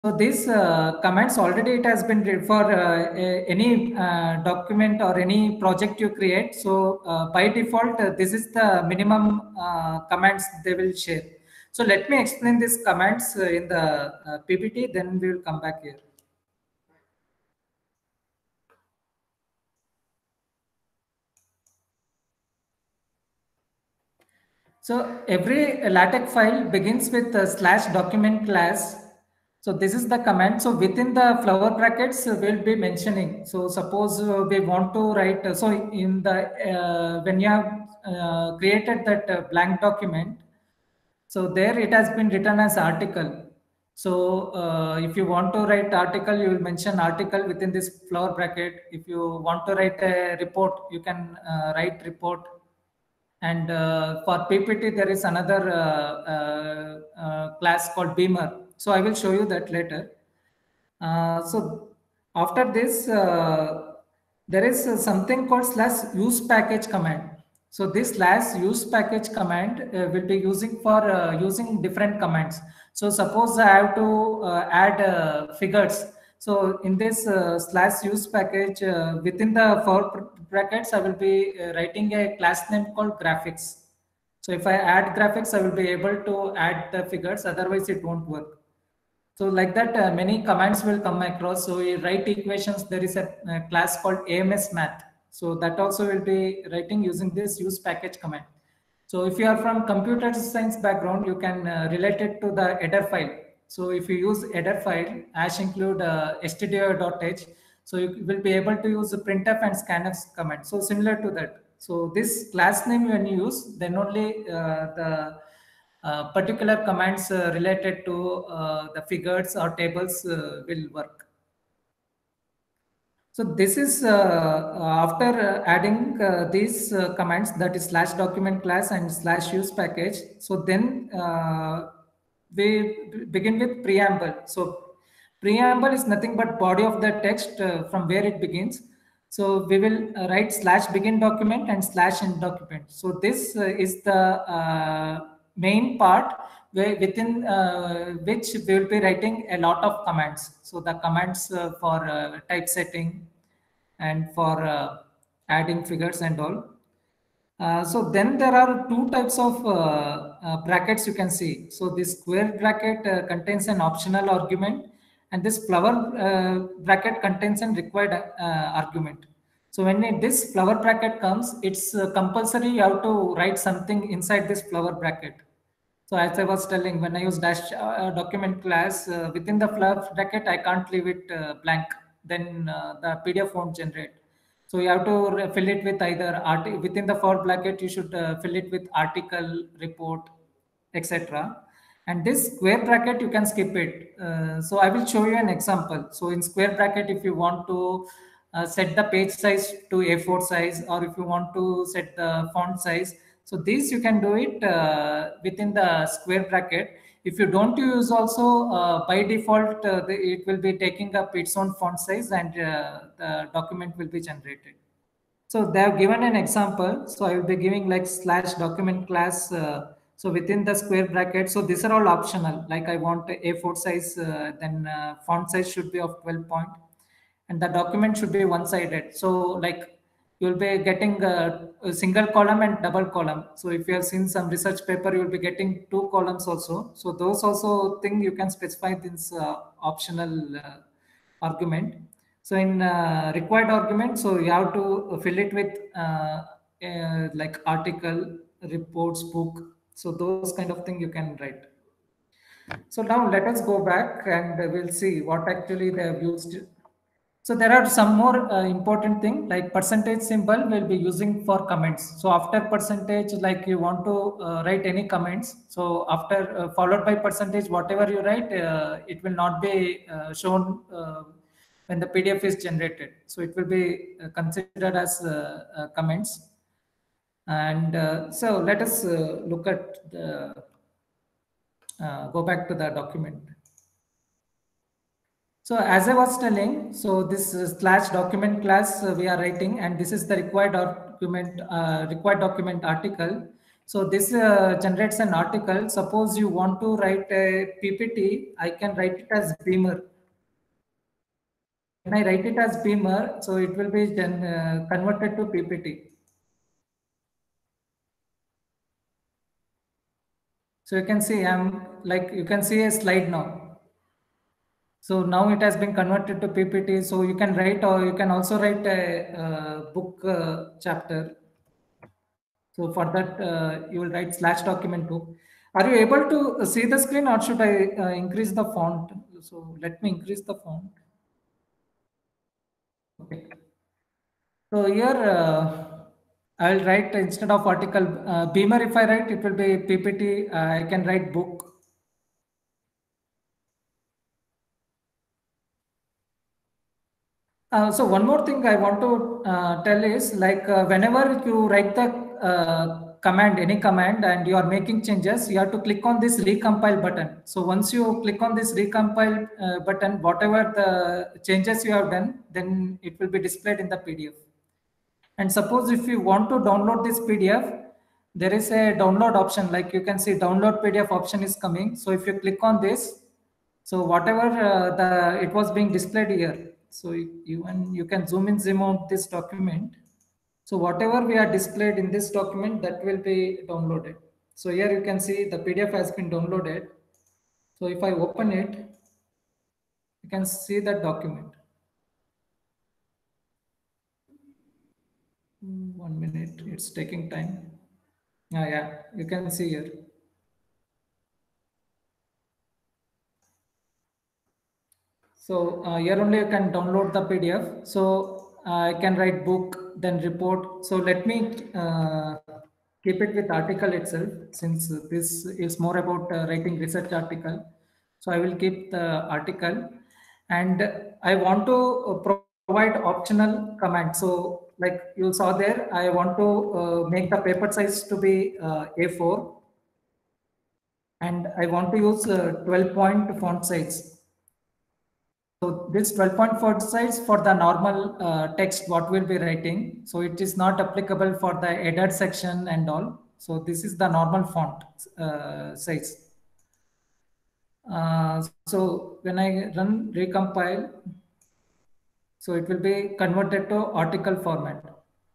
So these comments already it has been for any document or any project you create. So by default, this is the minimum comments they will share. So let me explain these comments in the PPT, then we will come back here. So every LaTeX file begins with a slash document class. So this is the command. So within the flower brackets, we'll be mentioning. So suppose we want to write. So in the when you have created that blank document, so there it has been written as article. So if you want to write article, you will mention article within this flower bracket. If you want to write a report, you can write report. And for PPT, there is another class called Beamer. So I will show you that later. So after this, there is something called slash use package command. So this slash use package command will be using for using different commands. So suppose I have to add figures. So in this slash use package, within the four brackets, I will be writing a class name called graphics. So if I add graphics, I will be able to add the figures. Otherwise, it won't work. So like that, many commands will come across. So we write equations. There is a class called AMS Math. So that also will be writing using this use package command. So if you are from computer science background, you can relate it to the header file. So if you use header file, hash include stdio.h, so you will be able to use the printf and scanf command. So similar to that. So this class name when you use, then only the particular commands related to the figures or tables will work. So this is after adding these commands, that is slash document class and slash use package. So then we begin with preamble. So preamble is nothing but body of the text from where it begins. So we will write slash begin document and slash end document. So this is the main part where within which we will be writing a lot of commands. So the commands for typesetting and for adding figures and all. So then there are two types of brackets you can see. So this square bracket contains an optional argument, and this flower bracket contains an required argument. So when this flower bracket comes, it's compulsory you have to write something inside this flower bracket. So as I was telling, when I use dash document class within the flower bracket, I can't leave it blank. Then the PDF won't generate. So you have to fill it with either within the for bracket. You should fill it with article, report, etc. And this square bracket you can skip it. So I will show you an example. So in square bracket, if you want to set the page size to A4 size, or if you want to set the font size, so this you can do it within the square bracket. If you don't use also, by default, it will be taking up its own font size, and the document will be generated. So they have given an example. So I will be giving like slash document class. So within the square bracket, so these are all optional. Like I want A4 size, then font size should be of 12 point, and the document should be one-sided. So like you'll be getting a single column and double column. So if you have seen some research paper, you'll be getting two columns also. So those also thing you can specify this optional argument. So in required argument, so you have to fill it with like article, reports, book. So those kind of thing you can write. So now let us go back and we'll see what actually they have used. So there are some more important thing like percentage symbol will be using for comments. So after percentage, like you want to write any comments. So after followed by percentage, whatever you write, it will not be shown when the PDF is generated. So it will be considered as comments. And so let us look at the, go back to the document. So as I was telling, so this slash document class we are writing, and this is the required document article. So this generates an article. Suppose you want to write a PPT, I can write it as Beamer. When I write it as Beamer, so it will be then converted to PPT. So you can see you can see a slide now. So now it has been converted to PPT. So you can write, or you can also write a book chapter. So for that, you will write slash document book. Are you able to see the screen, or should I increase the font? So let me increase the font. Okay. So here I'll write instead of article Beamer. If I write, it will be PPT. I can write book. So one more thing I want to tell is like whenever you write the command, any command, and you are making changes, you have to click on this recompile button. So once you click on this recompile button, whatever the changes you have done, then it will be displayed in the PDF. And suppose if you want to download this PDF, there is a download option. Like you can see download PDF option is coming. So if you click on this, so whatever it was being displayed here. So you can zoom in, zoom out this document. So whatever we are displayed in this document, that will be downloaded. So here you can see the PDF has been downloaded. So if I open it, you can see that document. 1 minute, it's taking time. Yeah, you can see here. So here only you can download the PDF. So I can write book, then report. So let me keep it with article itself, since this is more about writing research article. So I will keep the article, and I want to provide optional command. So like you saw there, I want to make the paper size to be A4, and I want to use 12-point font size. So this 12-point font size for the normal text what we'll be writing. So it is not applicable for the header section and all. So this is the normal font size. So when I run recompile, so it will be converted to article format.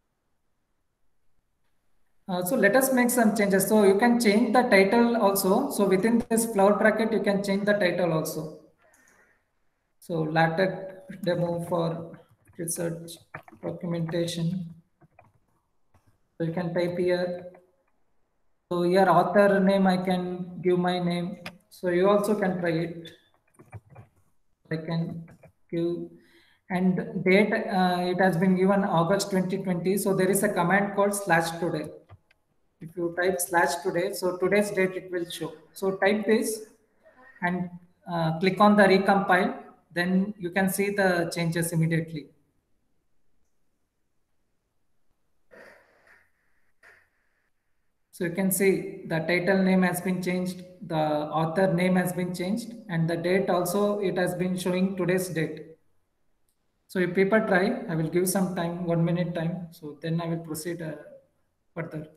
So let us make some changes. So you can change the title also. So within this flower bracket, you can change the title also. So LaTeX demo for research documentation. So you can type here. So here author name, I can give my name. So you also can try it. I can give, and date, it has been given August 2020. So there is a command called /today. If you type /today, so today's date it will show. So type this and click on the recompile. Then you can see the changes immediately. So you can see the title name has been changed, the author name has been changed, and the date also, it has been showing today's date. So if people try, I will give some time, 1 minute time. So then I will proceed further.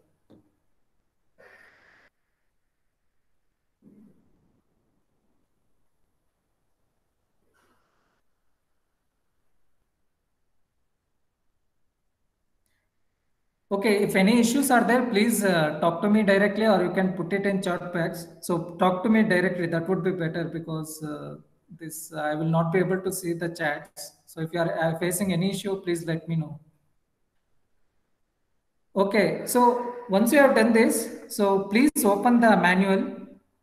Okay, if any issues are there, please talk to me directly, or you can put it in chat box. So talk to me directly, that would be better, because this I will not be able to see the chats. So if you are facing any issue, please let me know. Okay, so once you have done this, so please open the manual.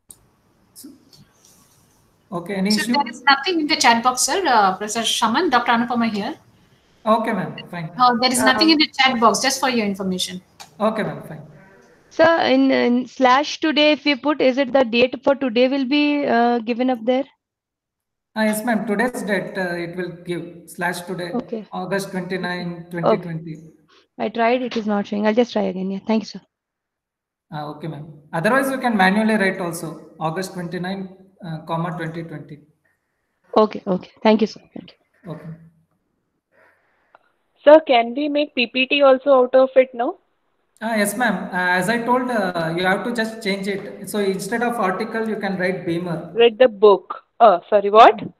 Okay, any So issue? there is nothing in the chat box, sir. Professor Shaman, Dr. Anupama here. Okay, ma'am, fine. There is nothing in the chat box, just for your information. Okay, ma'am, fine. So in /today, if we put, is it the date for today will be given up there? Yes, ma'am. Today's date it will give /today, Okay. August 29, 2020. Okay. I tried, it is not showing. I'll just try again. Yeah, thank you, sir. Okay, ma'am. Otherwise, you can manually write also August 29, 2020. Okay, okay. Thank you, sir. Thank you. Okay. Sir, can we make PPT also out of it now? Yes, ma'am. As I told, you have to just change it. So instead of article, you can write Beamer. Read the book. Sorry, what?